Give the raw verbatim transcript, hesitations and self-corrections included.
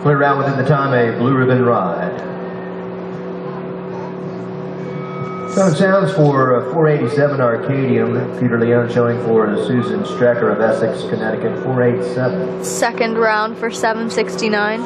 Clear route within the time, a blue ribbon ride. Sound sounds for uh, four eighty-seven Arcadium. Peter Leon showing for Susan Strecker of Essex, Connecticut, four eighty-seven. Second round for seven sixty-nine.